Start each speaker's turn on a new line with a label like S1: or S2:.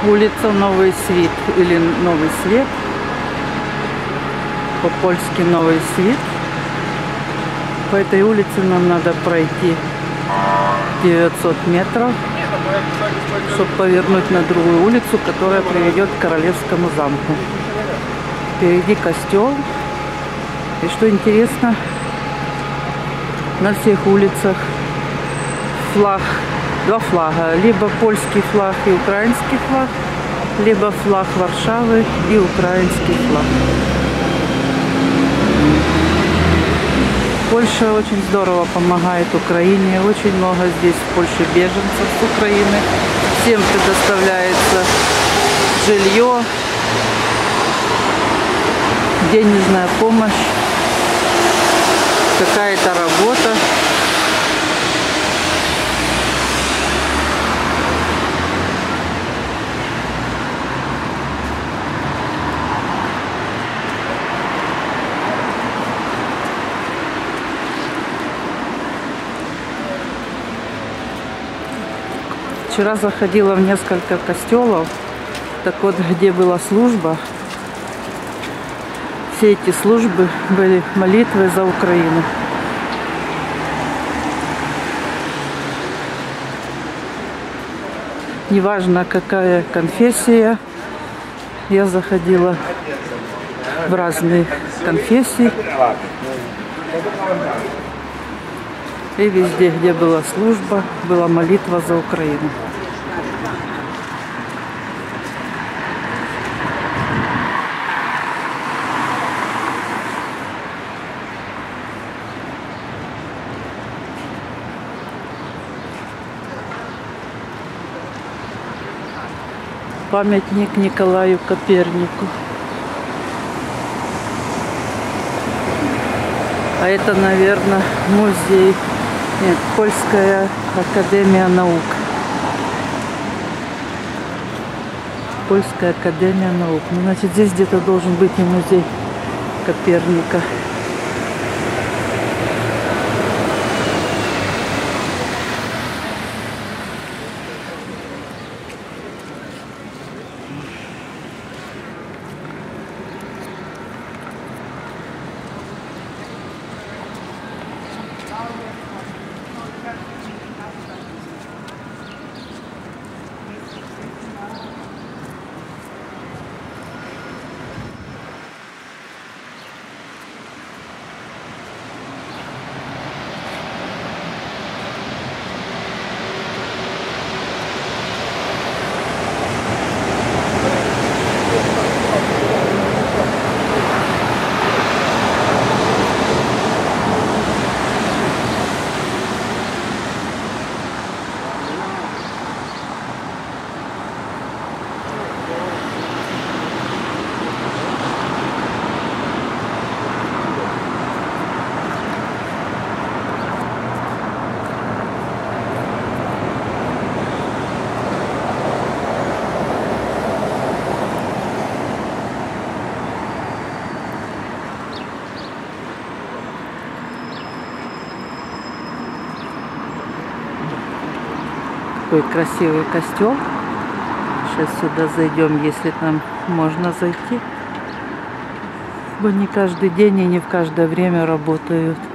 S1: Улица Новый Свет или Новый Свет. По-польски Новый Свет. По этой улице нам надо пройти 900 метров, чтобы повернуть на другую улицу, которая приведет к Королевскому замку. Впереди костел. И что интересно, на всех улицах флаг, два флага. Либо польский флаг и украинский флаг, либо флаг Варшавы и украинский флаг. Польша очень здорово помогает Украине. Очень много здесь в Польше беженцев с Украины. Всем предоставляется жилье, денежная помощь, какая-то работа. Вчера заходила в несколько костелов, так вот, где была служба, все эти службы были молитвы за Украину. Неважно, какая конфессия, я заходила в разные конфессии. И везде, где была служба, была молитва за Украину. Памятник Николаю Копернику. А это, наверное, музей. Нет, Польская академия наук. Польская академия наук. Ну, значит, здесь где-то должен быть и музей Коперника. Такой красивый костел. Сейчас сюда зайдем, если там можно зайти. Ибо не каждый день и не в каждое время работают.